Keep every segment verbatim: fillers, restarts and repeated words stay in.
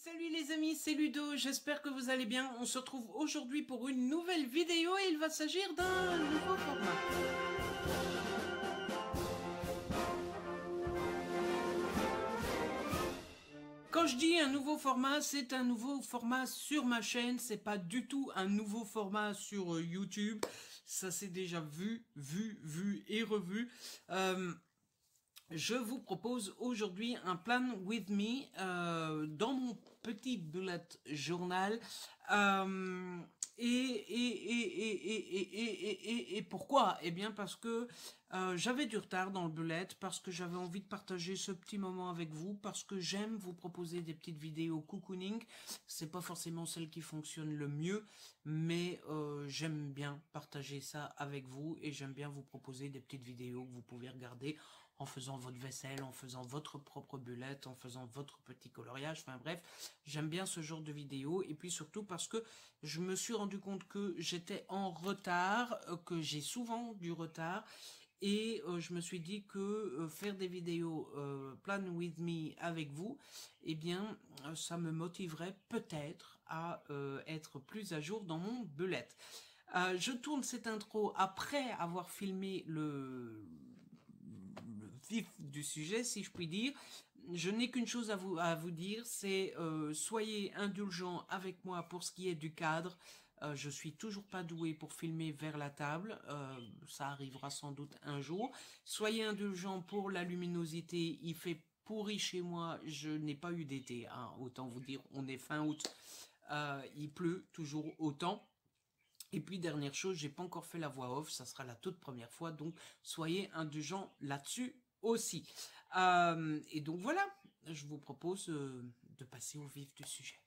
Salut les amis, c'est Ludo, j'espère que vous allez bien. On se retrouve aujourd'hui pour une nouvelle vidéo et il va s'agir d'un nouveau format. Quand je dis un nouveau format, c'est un nouveau format sur ma chaîne, c'est pas du tout un nouveau format sur YouTube. Ça s'est déjà vu, vu, vu et revu. Euh, Je vous propose aujourd'hui un plan with me euh, dans mon petit bullet journal. Euh, et, et, et, et, et, et, et, et pourquoi? Eh bien parce que euh, j'avais du retard dans le bullet, parce que j'avais envie de partager ce petit moment avec vous, parce que j'aime vous proposer des petites vidéos cocooning. C'est pas forcément celle qui fonctionne le mieux, mais euh, j'aime bien partager ça avec vous et j'aime bien vous proposer des petites vidéos que vous pouvez regarder en faisant votre vaisselle, en faisant votre propre bullet, en faisant votre petit coloriage, enfin bref, j'aime bien ce genre de vidéo, et puis surtout parce que je me suis rendu compte que j'étais en retard, que j'ai souvent du retard, et euh, je me suis dit que euh, faire des vidéos euh, plan with me avec vous, eh bien, euh, ça me motiverait peut-être à euh, être plus à jour dans mon bullet. Euh, je tourne cette intro après avoir filmé le le vif du sujet, si je puis dire. Je n'ai qu'une chose à vous, à vous dire, c'est euh, soyez indulgents avec moi pour ce qui est du cadre. Euh, je suis toujours pas doué pour filmer vers la table, euh, ça arrivera sans doute un jour. Soyez indulgents pour la luminosité, il fait pourri chez moi, je n'ai pas eu d'été, hein, autant vous dire, on est fin août, euh, il pleut toujours autant. Et puis dernière chose, j'ai pas encore fait la voix off, ça sera la toute première fois, donc soyez indulgents là-dessus aussi. Euh, et donc voilà, je vous propose euh, de passer au vif du sujet.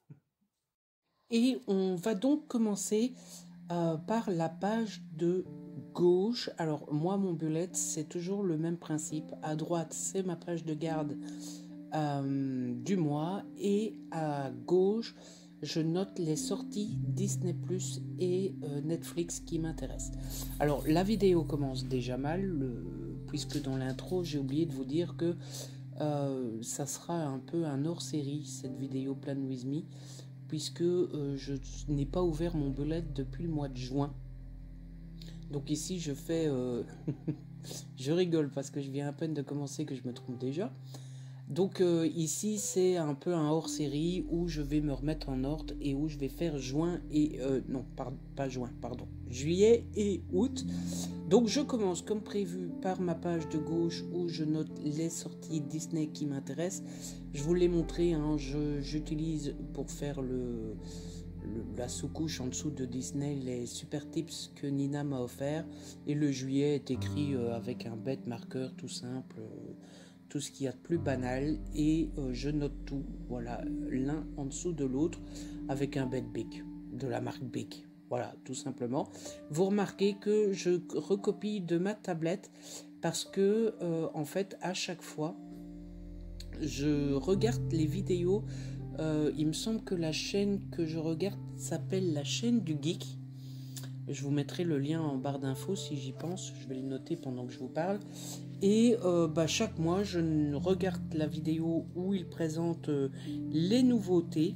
Et on va donc commencer euh, par la page de gauche. Alors moi, mon bullet, c'est toujours le même principe. À droite, c'est ma page de garde euh, du mois, et à gauche, je note les sorties Disney plus et euh, Netflix qui m'intéressent. Alors la vidéo commence déjà mal, le, puisque dans l'intro j'ai oublié de vous dire que euh, ça sera un peu un hors-série cette vidéo Plan With Me, puisque euh, je n'ai pas ouvert mon bullet depuis le mois de juin. Donc ici je fais... Euh... je rigole parce que je viens à peine de commencer que je me trompe déjà. Donc euh, ici c'est un peu un hors-série où je vais me remettre en ordre et où je vais faire juin et... Euh, non, par, pas juin, pardon. Juillet et août. Donc je commence comme prévu par ma page de gauche où je note les sorties Disney qui m'intéressent. Je vous l'ai montré, hein, j'utilise pour faire le, le, la sous-couche en dessous de Disney les super tips que Nina m'a offert. Et le juillet est écrit euh, avec un bête marqueur tout simple. Euh, tout ce qu'il y a de plus banal, et euh, je note tout, voilà, l'un en dessous de l'autre avec un bête Bic, de la marque Bic, voilà, tout simplement. Vous remarquez que je recopie de ma tablette parce que euh, en fait à chaque fois je regarde les vidéos, euh, il me semble que la chaîne que je regarde s'appelle la chaîne du geek. Je vous mettrai le lien en barre d'infos si j'y pense, je vais le noter pendant que je vous parle. Et euh, bah, chaque mois, je regarde la vidéo où il présente euh, les nouveautés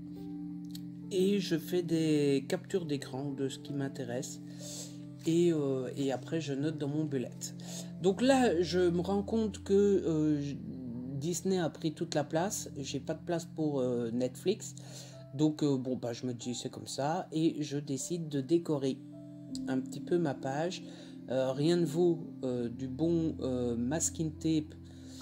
et je fais des captures d'écran de ce qui m'intéresse. Et, euh, et après, je note dans mon bullet. Donc là, je me rends compte que euh, Disney a pris toute la place. J'ai pas de place pour euh, Netflix. Donc euh, bon, bah, je me dis c'est comme ça. Et je décide de décorer un petit peu ma page. Euh, rien ne vaut euh, du bon euh, masking tape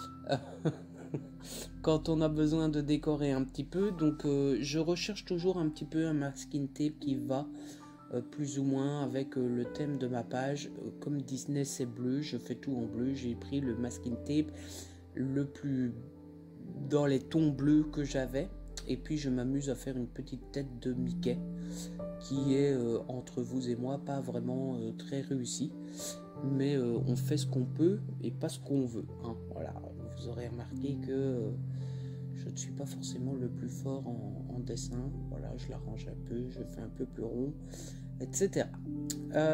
quand on a besoin de décorer un petit peu. Donc euh, je recherche toujours un petit peu un masking tape qui va euh, plus ou moins avec euh, le thème de ma page. Euh, comme Disney c'est bleu, je fais tout en bleu. J'ai pris le masking tape le plus dans les tons bleus que j'avais. Et puis je m'amuse à faire une petite tête de Mickey qui est euh, entre vous et moi pas vraiment euh, très réussi, mais euh, on fait ce qu'on peut et pas ce qu'on veut, hein. Voilà, vous aurez remarqué que euh, je ne suis pas forcément le plus fort en, en dessin. Voilà, je l'arrange un peu, je fais un peu plus rond, etc.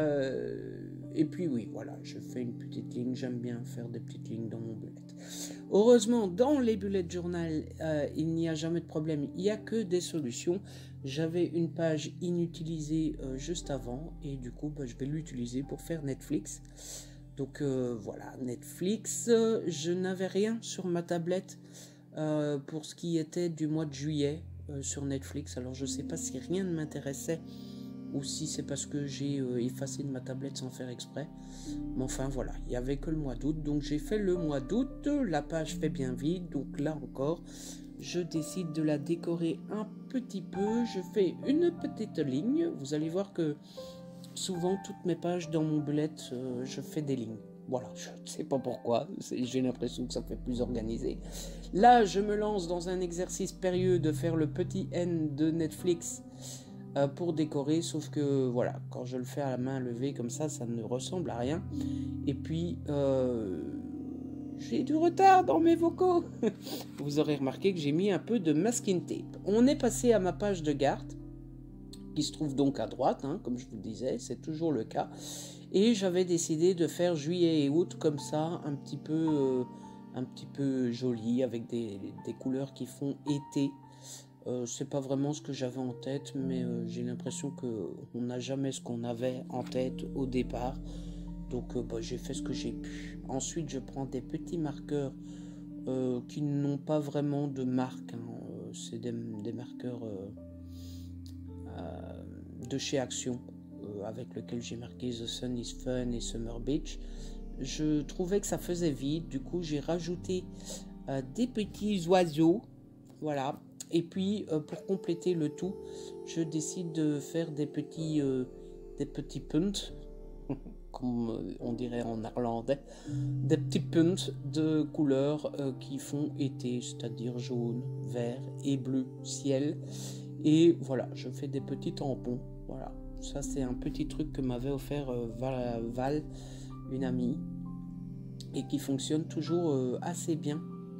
Euh, et puis oui, voilà, je fais une petite ligne, j'aime bien faire des petites lignes dans mon bullet. Heureusement, dans les bullet journal, euh, il n'y a jamais de problème, il n'y a que des solutions. J'avais une page inutilisée euh, juste avant et du coup, bah, je vais l'utiliser pour faire Netflix. Donc euh, voilà, Netflix, euh, je n'avais rien sur ma tablette euh, pour ce qui était du mois de juillet euh, sur Netflix. Alors je ne sais pas si rien ne m'intéressait ou si c'est parce que j'ai euh, effacé de ma tablette sans faire exprès. Mais enfin voilà, il n'y avait que le mois d'août, donc j'ai fait le mois d'août, la page fait bien vide, donc là encore, je décide de la décorer un petit peu, je fais une petite ligne, vous allez voir que souvent toutes mes pages dans mon bullet, euh, je fais des lignes. Voilà, je ne sais pas pourquoi, j'ai l'impression que ça fait plus organisé. Là, je me lance dans un exercice périlleux de faire le petit N de Netflix euh, pour décorer, sauf que voilà, quand je le fais à la main levée comme ça, ça ne ressemble à rien. Et puis, euh, j'ai du retard dans mes vocaux. Vous aurez remarqué que j'ai mis un peu de masking tape. On est passé à ma page de garde, qui se trouve donc à droite, hein, comme je vous le disais, c'est toujours le cas. Et j'avais décidé de faire juillet et août comme ça, un petit peu, euh, un petit peu joli, avec des, des couleurs qui font été. Euh, c'est pas vraiment ce que j'avais en tête, mais euh, j'ai l'impression qu'on n'a jamais ce qu'on avait en tête au départ. Donc euh, bah, j'ai fait ce que j'ai pu. Ensuite, je prends des petits marqueurs euh, qui n'ont pas vraiment de marque. Hein. Euh, c'est des, des marqueurs euh, euh, de chez Action, euh, avec lequel j'ai marqué The Sun is Fun et Summer Beach. Je trouvais que ça faisait vide, du coup j'ai rajouté euh, des petits oiseaux, voilà. Et puis euh, pour compléter le tout, je décide de faire des petits, euh, des petits punts, comme on dirait en néerlandais, des petits punts de couleurs euh, qui font été, c'est-à-dire jaune, vert et bleu ciel. Et voilà, je fais des petits tampons. Voilà, ça c'est un petit truc que m'avait offert euh, Val, Val, une amie, et qui fonctionne toujours euh, assez bien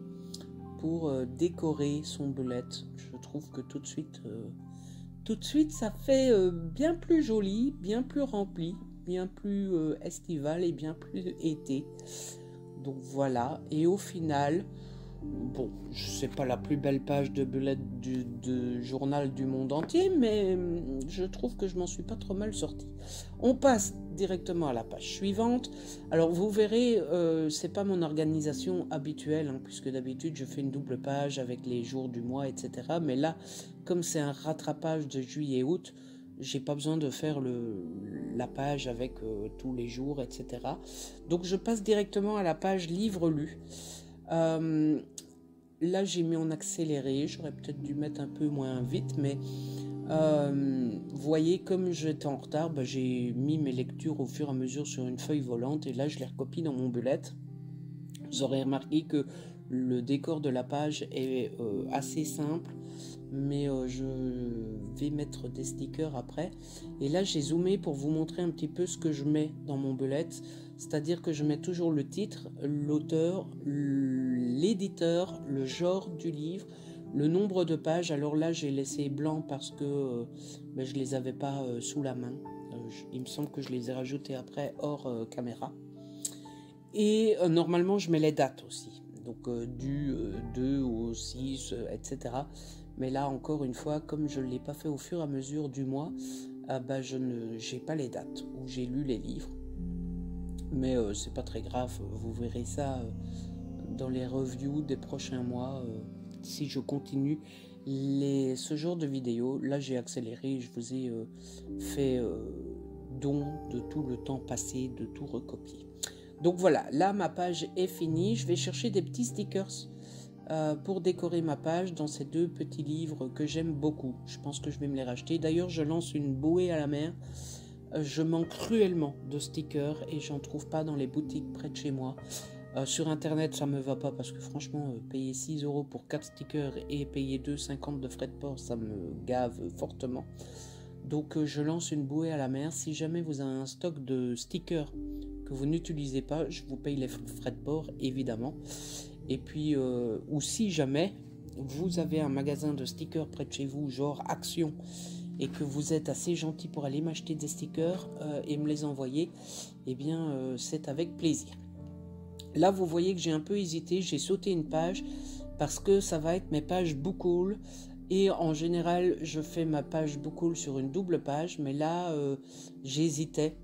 pour euh, décorer son bullet. Je trouve que tout de suite, euh, tout de suite, ça fait euh, bien plus joli, bien plus rempli, bien plus euh, estival et bien plus été. Donc voilà, et au final, bon, c'est pas la plus belle page de bullet du de journal du monde entier, mais je trouve que je m'en suis pas trop mal sorti. On passe directement à la page suivante. Alors vous verrez, euh, c'est pas mon organisation habituelle, hein, puisque d'habitude je fais une double page avec les jours du mois, et cetera. Mais là, comme c'est un rattrapage de juillet-août, j'ai pas besoin de faire le, la page avec euh, tous les jours, et cetera. Donc je passe directement à la page livre lu. Euh, là j'ai mis en accéléré, j'aurais peut-être dû mettre un peu moins vite, mais euh, vous voyez, comme j'étais en retard, bah, j'ai mis mes lectures au fur et à mesure sur une feuille volante, et là je les recopie dans mon bullet. Vous aurez remarqué que le décor de la page est euh, assez simple, mais euh, je vais mettre des stickers après. Et là j'ai zoomé pour vous montrer un petit peu ce que je mets dans mon bullet, c'est-à-dire que je mets toujours le titre, l'auteur, l'éditeur, le genre du livre, le nombre de pages. Alors là j'ai laissé blanc parce que euh, ben, je les avais pas euh, sous la main. Euh, je, il me semble que je les ai rajoutés après hors euh, caméra. Et euh, normalement je mets les dates aussi, donc euh, du euh, deux au six, euh, et cetera. Mais là encore une fois, comme je ne l'ai pas fait au fur et à mesure du mois, euh, bah, je n'ai pas les dates où j'ai lu les livres. Mais euh, c'est pas très grave, vous verrez ça euh, dans les reviews des prochains mois. Euh, si je continue les, ce genre de vidéos, là j'ai accéléré, je vous ai euh, fait euh, don de tout le temps passé, de tout recopier. Donc voilà, là ma page est finie. Je vais chercher des petits stickers euh, pour décorer ma page dans ces deux petits livres que j'aime beaucoup. Je pense que je vais me les racheter. D'ailleurs, je lance une bouée à la mer. Euh, je manque cruellement de stickers et j'en trouve pas dans les boutiques près de chez moi. Euh, sur internet, ça me va pas parce que franchement, euh, payer six euros pour quatre stickers et payer deux euros cinquante de frais de port, ça me gave fortement. Donc euh, je lance une bouée à la mer. Si jamais vous avez un stock de stickers que vous n'utilisez pas, je vous paye les frais de port évidemment. Et puis euh, ou si jamais vous avez un magasin de stickers près de chez vous, genre Action, et que vous êtes assez gentil pour aller m'acheter des stickers euh, et me les envoyer, eh bien euh, c'est avec plaisir. Là, vous voyez que j'ai un peu hésité, j'ai sauté une page parce que ça va être mes pages Bookhaul. Et en général, je fais ma page Bookhaul sur une double page, mais là, euh, j'hésitais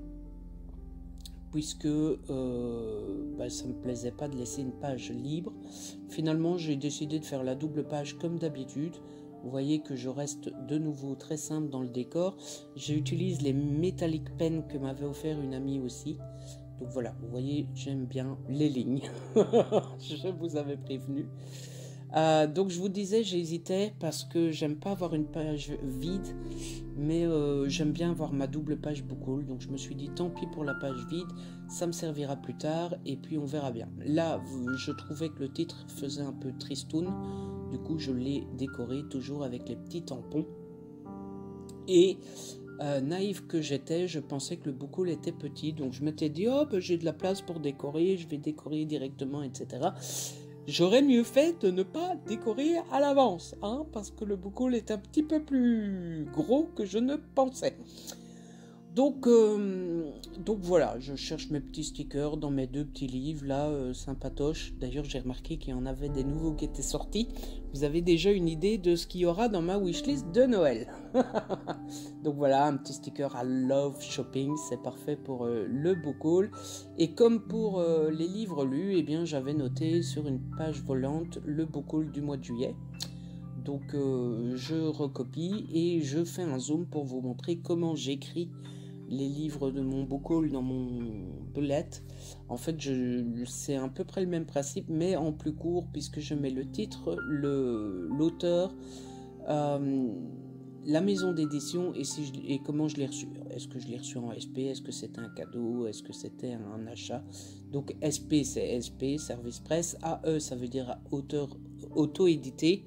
puisque euh, bah, ça ne me plaisait pas de laisser une page libre. Finalement, j'ai décidé de faire la double page comme d'habitude. Vous voyez que je reste de nouveau très simple dans le décor. J'utilise les Metallic Pen que m'avait offert une amie aussi. Donc voilà, vous voyez, j'aime bien les lignes. Je vous avais prévenu. Euh, donc je vous disais, j'hésitais parce que j'aime pas avoir une page vide, mais euh, j'aime bien avoir ma double page Bookhaul. Donc je me suis dit, tant pis pour la page vide, ça me servira plus tard et puis on verra bien. Là, je trouvais que le titre faisait un peu tristoun, du coup je l'ai décoré toujours avec les petits tampons. Et euh, naïf que j'étais, je pensais que le Bookhaul était petit, donc je m'étais dit, oh ben, j'ai de la place pour décorer, je vais décorer directement, et cetera. J'aurais mieux fait de ne pas décorer à l'avance, hein, parce que le Bookhaul est un petit peu plus gros que je ne pensais. Donc, euh, donc voilà, je cherche mes petits stickers dans mes deux petits livres, là, euh, sympatoches. D'ailleurs, j'ai remarqué qu'il y en avait des nouveaux qui étaient sortis. Vous avez déjà une idée de ce qu'il y aura dans ma wishlist de Noël. Donc voilà, un petit sticker à Love Shopping, c'est parfait pour euh, le Bookhaul. Et comme pour euh, les livres lus, eh bien, j'avais noté sur une page volante le Bookhaul du mois de juillet. Donc euh, je recopie et je fais un zoom pour vous montrer comment j'écris les livres de mon Bookhaul dans mon bullet. En fait, c'est à peu près le même principe, mais en plus court, puisque je mets le titre, l'auteur, euh, la maison d'édition et, si je, et comment je l'ai reçu. Est-ce que je l'ai reçu en S P? Est-ce que c'était un cadeau? Est-ce que c'était un achat? Donc S P, c'est S P, Service Presse. A E, ça veut dire auteur auto-édité.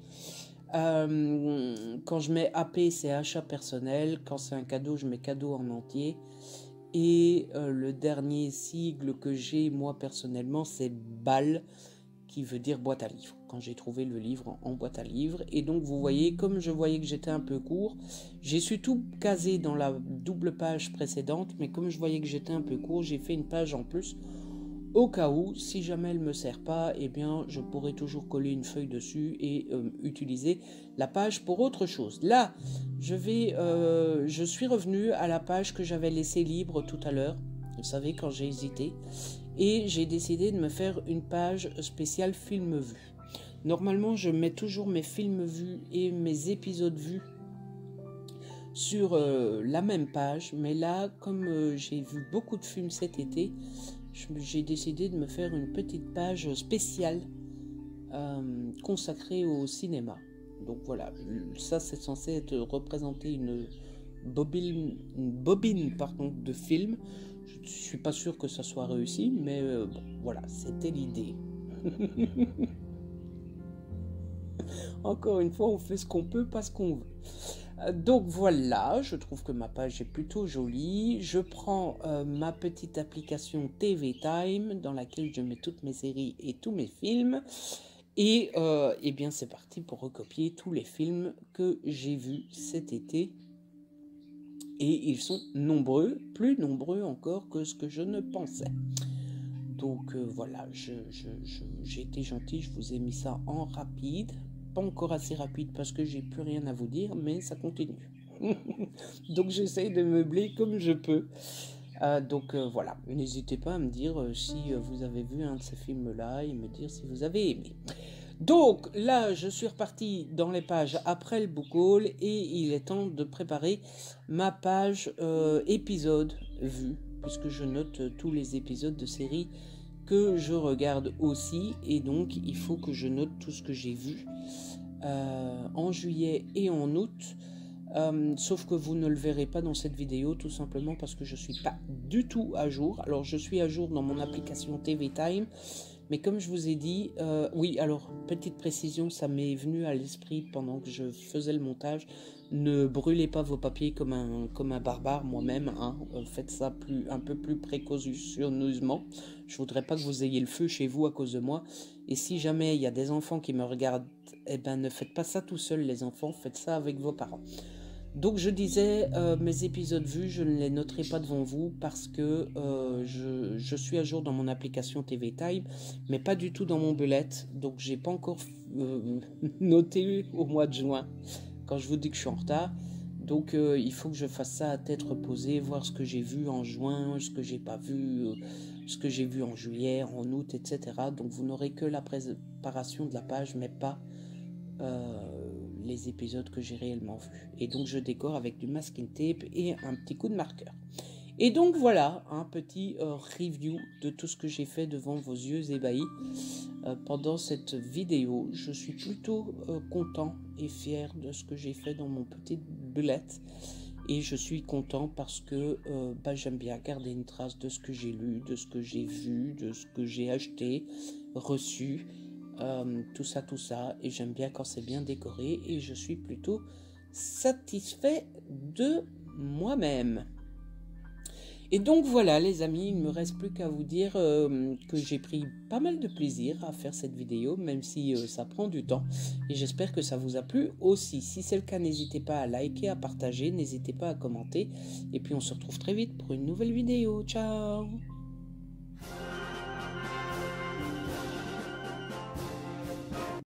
Euh, quand je mets A P, c'est achat personnel. Quand c'est un cadeau, je mets cadeau en entier. Et euh, le dernier sigle que j'ai, moi personnellement, c'est B A L, qui veut dire boîte à livres. Quand j'ai trouvé le livre en, en boîte à livres. Et donc, vous voyez, comme je voyais que j'étais un peu court, j'ai su tout caser dans la double page précédente. Mais comme je voyais que j'étais un peu court, j'ai fait une page en plus. Au cas où, si jamais elle ne me sert pas, eh bien, je pourrais toujours coller une feuille dessus et euh, utiliser la page pour autre chose. Là, je, vais, euh, je suis revenu à la page que j'avais laissée libre tout à l'heure. Vous savez, quand j'ai hésité. Et j'ai décidé de me faire une page spéciale film vu. Normalement, je mets toujours mes films vus et mes épisodes vus sur euh, la même page. Mais là, comme euh, j'ai vu beaucoup de films cet été, j'ai décidé de me faire une petite page spéciale euh, consacrée au cinéma. Donc voilà, ça c'est censé être représenter une bobine, une bobine pardon, de film. Je ne suis pas sûr que ça soit réussi, mais euh, bon, voilà, c'était l'idée. Encore une fois, on fait ce qu'on peut, pas ce qu'on veut. Donc voilà, je trouve que ma page est plutôt jolie. Je prends euh, ma petite application T V Time dans laquelle je mets toutes mes séries et tous mes films. Et, euh, et bien c'est parti pour recopier tous les films que j'ai vus cet été. Et ils sont nombreux, plus nombreux encore que ce que je ne pensais. Donc euh, voilà, je, je, je, j'ai été gentil, je vous ai mis ça en rapide. Pas encore assez rapide parce que j'ai plus rien à vous dire, mais ça continue. Donc j'essaye de meubler comme je peux. Euh, donc euh, voilà, n'hésitez pas à me dire euh, si euh, vous avez vu un de ces films-là et me dire si vous avez aimé. Donc là, je suis reparti dans les pages après le Bookhaul et il est temps de préparer ma page euh, épisode vue, puisque je note euh, tous les épisodes de série que je regarde aussi, et donc il faut que je note tout ce que j'ai vu euh, en juillet et en août, euh, sauf que vous ne le verrez pas dans cette vidéo, tout simplement parce que je suis pas du tout à jour. Alors je suis à jour dans mon application T V Time, mais comme je vous ai dit, euh, oui, alors petite précision, ça m'est venu à l'esprit pendant que je faisais le montage. Ne brûlez pas vos papiers comme un, comme un barbare, moi-même, hein. Faites ça plus, un peu plus précautionneusement. Je voudrais pas que vous ayez le feu chez vous à cause de moi. Et si jamais il y a des enfants qui me regardent, eh ben ne faites pas ça tout seul les enfants, faites ça avec vos parents. Donc je disais, euh, mes épisodes vus, je ne les noterai pas devant vous parce que euh, je, je suis à jour dans mon application T V Time, mais pas du tout dans mon bullet. Donc j'ai pas encore euh, noté au mois de juin, quand je vous dis que je suis en retard. Donc euh, il faut que je fasse ça à tête reposée, voir ce que j'ai vu en juin, ce que j'ai pas vu, euh, ce que j'ai vu en juillet, en août, et cetera. Donc vous n'aurez que la préparation de la page, mais pas euh, les épisodes que j'ai réellement vus. Et donc je décore avec du masking tape et un petit coup de marqueur. Et donc voilà, un petit euh, review de tout ce que j'ai fait devant vos yeux ébahis euh, pendant cette vidéo. Je suis plutôt euh, content et fier de ce que j'ai fait dans mon petit bullet. Et je suis content parce que euh, bah, j'aime bien garder une trace de ce que j'ai lu, de ce que j'ai vu, de ce que j'ai acheté, reçu. Euh, tout ça, tout ça, et j'aime bien quand c'est bien décoré, et je suis plutôt satisfait de moi-même. Et donc voilà les amis, il ne me reste plus qu'à vous dire euh, que j'ai pris pas mal de plaisir à faire cette vidéo, même si euh, ça prend du temps, et j'espère que ça vous a plu aussi. Si c'est le cas, n'hésitez pas à liker, à partager, n'hésitez pas à commenter, et puis on se retrouve très vite pour une nouvelle vidéo. Ciao!